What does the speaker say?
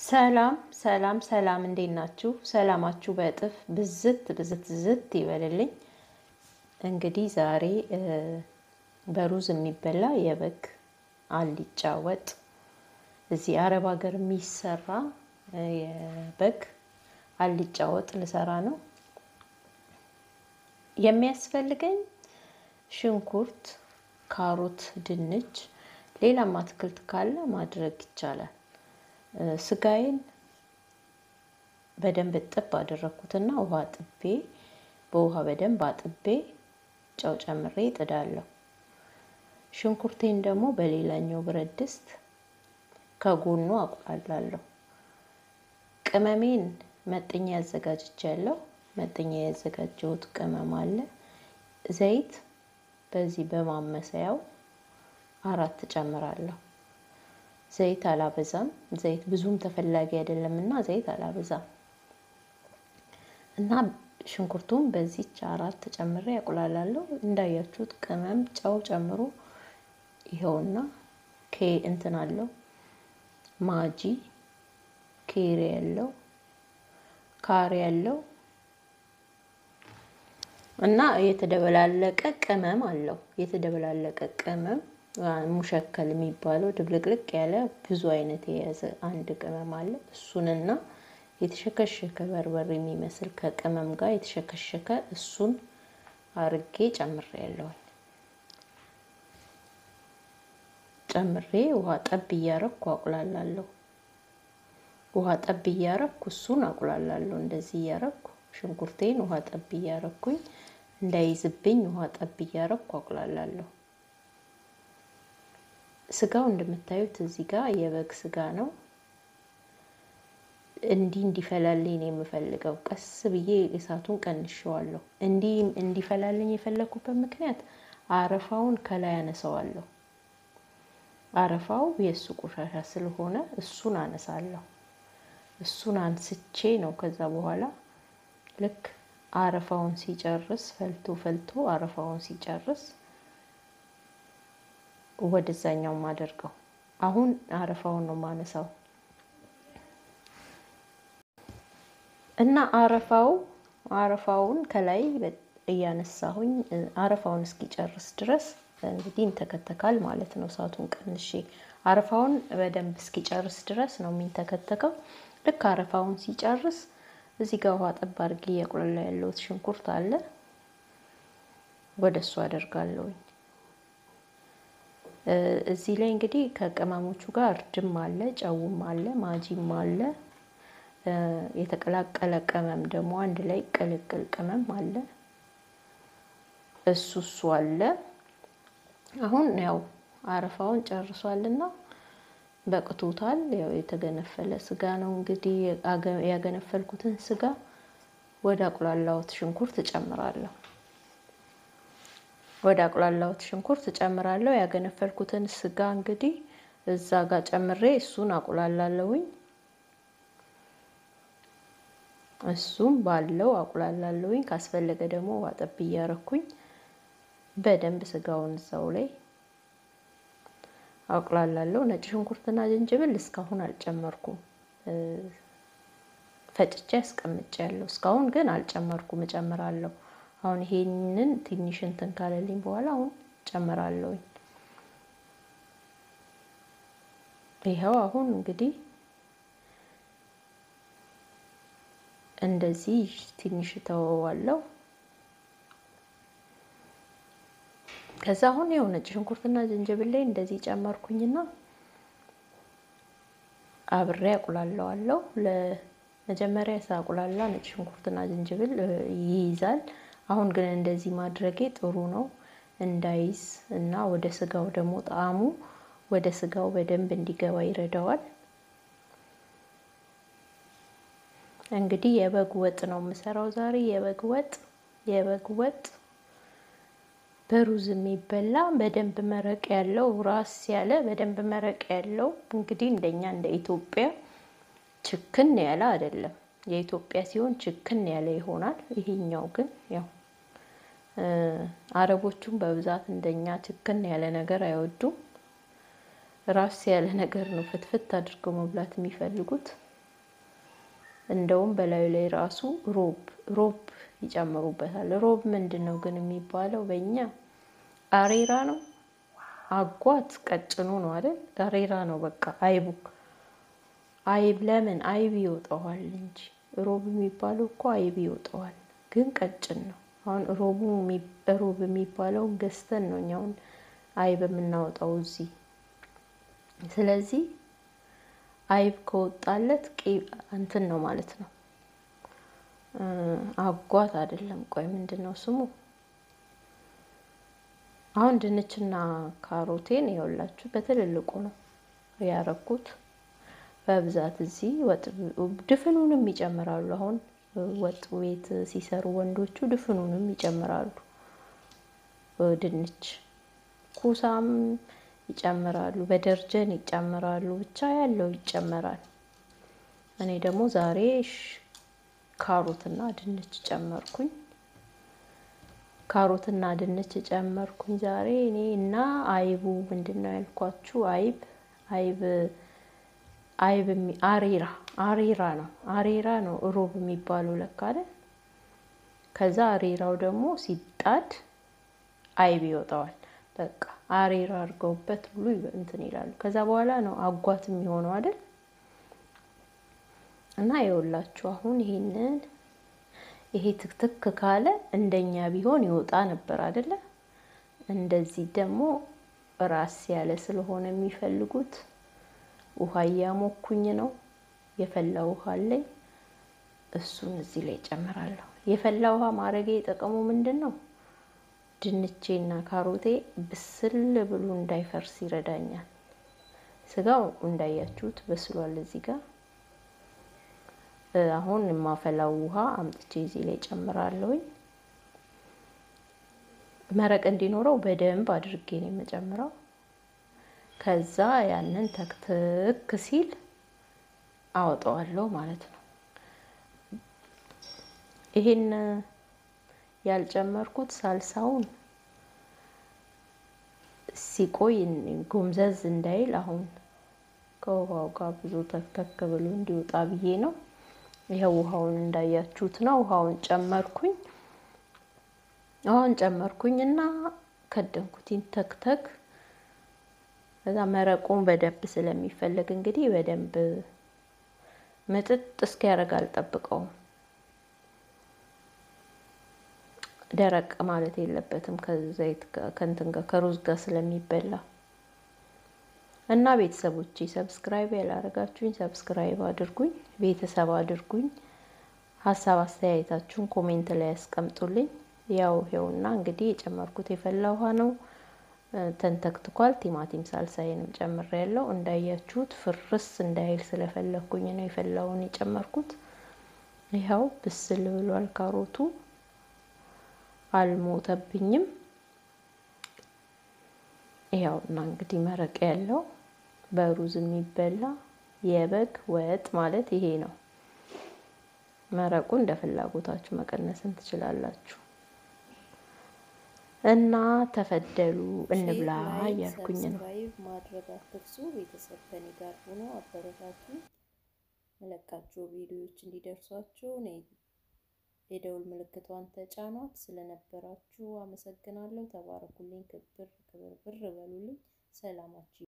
ሰላም ሰላም ሰላም እንዴት ናችሁ? ሰላማችሁ በእጥፍ ብዝት ይበልልኝ። እንግዲህ ዛሬ በሩዝ የሚበላ የበግ አልጫ ወጥ እዚህ አረብ ሀገር የሚሰራ የበግ አልጫ ወጥ ልሰራ ነው። የሚያስፈልገኝ ሽንኩርት፣ ካሮት፣ ድንች፣ ሌላም አትክልት ካለ ማድረግ ይቻላል። ስጋዬን በደንብ እጥብ አደረኩትና ውሃ አጥቤ በውሃ በደንብ አጥቤ ጨው ጨምሬ ጥዳለሁ። ሽንኩርቴን ደግሞ በሌላኛው ብረት ድስት ከጎኑ አቁላላለሁ። ቅመሜን መጥኜ አዘጋጅቻለሁ። መጥኜ ያዘጋጀሁት ቅመም አለ። ዘይት በዚህ በማመሰያው 4 ጨምራለሁ። ዘይት አላበዛም። ዘይት ብዙም ተፈላጊ አይደለምና ዘይት አላበዛም። እና ሽንኩርቱን በዚህች 4 ጨምሬ አቁላላለሁ። እንዳያችሁት ቅመም ጨው ጨምሮ ይሄውና እንትን አለው ማጂ ኬሪ ያለው ካሪ ያለው እና የተደበላለቀ ቅመም አለው። የተደበላለቀ ቅመም ሙሸከል የሚባለው ድብልቅልቅ ያለ ብዙ አይነት የያዘ አንድ ቅመም አለ። እሱንና የተሸከሸከ በርበሬ የሚመስል ከቅመም ጋር የተሸከሸከ እሱን አርጌ ጨምሬያለሁ። ጨምሬ ውሃ ጠብ እያረኩ አቁላላለሁ። ውሃ ጠብ እያረኩ እሱን አቁላላለሁ። እንደዚህ እያረኩ ሽንኩርቴን ውሃ ጠብ እያረኩኝ እንዳይዝብኝ ውሃ ጠብ እያረኩ አቁላላለሁ። ስጋው እንደምታዩት እዚህ ጋር የበግ ስጋ ነው። እንዲፈላልኝ ነው የምፈልገው። ቀስ ብዬ እሳቱን ቀንሼዋለሁ። እንዲፈላልኝ የፈለኩበት ምክንያት አረፋውን ከላይ አነሳዋለሁ። አረፋው የሱ ቆሻሻ ስለሆነ እሱን አነሳለሁ። እሱን አንስቼ ነው ከዛ በኋላ ልክ አረፋውን ሲጨርስ ፈልቶ አረፋውን ሲጨርስ ወደዛኛው ማደርገው። አሁን አረፋውን ነው ማነሳው እና አረፋውን ከላይ እያነሳሁኝ አረፋውን እስኪጨርስ ድረስ እንግዲህ እንተከተካል ማለት ነው። እሳቱን ቀንሼ አረፋውን በደንብ እስኪጨርስ ድረስ ነው የሚንተከተከው። ልክ አረፋውን ሲጨርስ እዚህ ጋር ውሃ ጠብ አድርጌ እያቁላላ ያለሁት ሽንኩርት አለ። ወደሱ አደርጋለሁ። እዚህ ላይ እንግዲህ ከቅመሞቹ ጋር እርድም አለ፣ ጨውም አለ፣ ማጂም አለ። የተቀላቀለ ቅመም ደግሞ አንድ ላይ ቅልቅል ቅመም አለ። እሱ አለ። አሁን ያው አረፋውን ጨርሷልና በቅቶታል። ያው የተገነፈለ ስጋ ነው እንግዲህ ያገነፈልኩትን ስጋ ወደ አቁላላሁት ሽንኩርት እጨምራለሁ። ያገነፈልኩትን ስጋ እንግዲህ እዛ ጋር ጨምሬ እሱን አቁላላለሁኝ። እሱም ባለው አቁላላለሁኝ። ካስፈለገ ደግሞ ውሃ ጠብ እያረኩኝ በደንብ ስጋውን እዛው ላይ አቁላላለሁ። ነጭ ሽንኩርትና ዝንጅብል እስካሁን አልጨመርኩም። ፈጭቼ አስቀምጫለሁ። እስካሁን ግን አልጨመርኩም። እጨምራለሁ። አሁን ይሄንን ትንሽ እንትን ካለልኝ በኋላ አሁን ጨምራለሁ። ይሄው አሁን እንግዲህ እንደዚህ ትንሽ ተወዋለሁ። ከዛ አሁን ያው ነጭ ሽንኩርትና ዝንጅብል ላይ እንደዚህ ጨመርኩኝና አብሬ አቁላለዋለሁ። ለመጀመሪያ ሳቁላላ ነጭ ሽንኩርትና ዝንጅብል ይይዛል። አሁን ግን እንደዚህ ማድረጌ ጥሩ ነው እንዳይዝ እና ወደ ስጋው ደግሞ ጣዕሙ ወደ ስጋው በደንብ እንዲገባ ይረዳዋል። እንግዲህ የበግ ወጥ ነው የምሰራው ዛሬ። የበግ ወጥ በሩዝ የሚበላ በደንብ መረቅ ያለው ራስ ያለ በደንብ መረቅ ያለው እንግዲህ እንደኛ እንደ ኢትዮጵያ ችክን ያለ አይደለም። የኢትዮጵያ ሲሆን ችክን ያለ ይሆናል። ይሄኛው ግን ያው አረቦቹም በብዛት እንደኛ ችክን ያለ ነገር አይወዱም። ራስ ያለ ነገር ነው ፍትፍት አድርገው መብላት የሚፈልጉት። እንደውም በላዩ ላይ ራሱ ሮብ ይጨምሩበታል። ሮብ ምንድነው ግን የሚባለው በእኛ? አሬራ ነው። አጓት ቀጭኑ ነው አይደል? አሬራ ነው በቃ አይቡ። አይብ ለምን አይብ ይወጣዋል እንጂ ሮብ የሚባለው እኮ አይብ ይወጣዋል፣ ግን ቀጭን ነው። አሁን ሮብ የሚባለው ገዝተን ነው እኛውን አይብ የምናወጣው እዚህ። ስለዚህ አይብ ከወጣለት እንትን ነው ማለት ነው። አጓት አይደለም። ቆይ ምንድነው ስሙ? አሁን ድንችና ካሮቴን ይኸውላችሁ በትልልቁ ነው ያረኩት። በብዛት እዚህ ወጥ ድፍኑንም ይጨምራሉ። አሁን ወጥ ቤት ሲሰሩ ወንዶቹ ድፍኑንም ይጨምራሉ። ድንች ኩሳም ይጨምራሉ፣ በደርጀን ይጨምራሉ፣ ብቻ ያለው ይጨመራል። እኔ ደግሞ ዛሬ ካሮትና ድንች ጨመርኩኝ። ካሮትና ድንች ጨመርኩኝ ዛሬ እኔ እና አይቡ ምንድነው ያልኳችሁ? አይብ አሬራ ነው። አሬራ ነው ሮብ የሚባለው ለካ አይደል? ከዛ አሬራው ደግሞ ሲጣድ አይብ ይወጣዋል። በቃ አሬራ አድርገውበት ብሉ እንትን ይላሉ። ከዛ በኋላ ነው አጓት የሚሆነው አይደል? እና ይኸውላችሁ አሁን ይሄ ትክትክ ካለ እንደኛ ቢሆን ይወጣ ነበር አይደለ? እንደዚህ ደግሞ ራስ ያለ ስለሆነ የሚፈልጉት ውሃ እያሞኩኝ ነው። የፈላ ውሃ አለኝ፣ እሱን እዚህ ላይ ጨምራለሁ። የፈላ ውሃ ማድረጌ ጥቅሙ ምንድነው? ድንቼና ካሮቴ ብስል ብሎ እንዳይፈርስ ይረዳኛል። ስጋው እንዳያችሁት በስሏል እዚህ ጋር። አሁን የማፈላው ውሃ አምጥቼ እዚህ ላይ ጨምራለሁ። መረቅ እንዲኖረው በደንብ አድርጌ ነው የምጨምረው። ከዛ ያንን ተክትክ ሲል አወጣዋለሁ ማለት ነው። ይሄን ያልጨመርኩት ሳልሳውን ሲቆይ ጎምዘዝ እንዳይል አሁን ከውሃው ጋር ብዙ ተክተክ ብሎ እንዲወጣ ብዬ ነው። ይሄው ውሃውን እንዳያችሁት ነው። ውሃውን ጨመርኩኝና ከደንኩትኝ ተክተክ። ከዛ መረቁን በደንብ ስለሚፈልግ እንግዲህ በደንብ ምጥጥ እስኪያደርግ አልጠብቀውም። ደረቅ ማለት የለበትም ከዘይት ከእንትን ጋር ከሩዝ ጋር ስለሚበላ። እና ቤተሰቦቼ ሰብስክራይብ ያላደረጋችሁኝ ሰብስክራይብ አድርጉኝ፣ ቤተሰብ አድርጉኝ። ሀሳብ አስተያየታችሁን ኮሜንት ላይ ያስቀምጡልኝ። ይኸውና እንግዲህ የጨመርኩት የፈላ ውሃ ነው። ተንተክትኳል። ቲማቲም ሳልሳዬንም ጨምሬያለሁ። እንዳያችሁት ፍርስ እንዳይል ስለፈለኩኝ ነው የፈላውን የጨመርኩት። ይኸው ብስል ብሏል። ካሮቱ አልሞተብኝም። ይኸውና እንግዲህ መረቅ ያለው በሩዝ የሚበላ የበግ ወጥ ማለት ይሄ ነው። መረቁ እንደ ፍላጎታችሁ መቀነስን ትችላላችሁ። እና ተፈደሉ እንብላ እያልኩኝ ነው። ማድረግ አትርሱ። ቤተሰብ ከኔ ጋር ሆኖ አበረታቱ። መለቃቸው ቪዲዮዎች እንዲደርሷችሁ የደውል ምልክቷን ተጫኗት። ስለነበራችሁ አመሰግናለሁ። ተባረኩልኝ። ክብር በሉልኝ። ሰላማችሁ